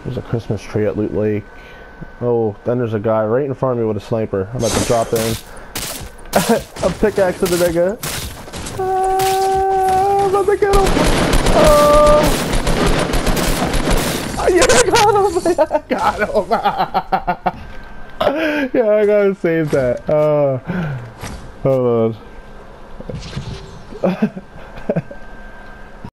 There's a Christmas tree at Loot Lake. Oh, then there's a guy right in front of me with a sniper. I'm about to drop in. I'm pickaxing the nigga. I'm about to get him. Yeah, I got him. Yeah, I gotta save that. Hold on.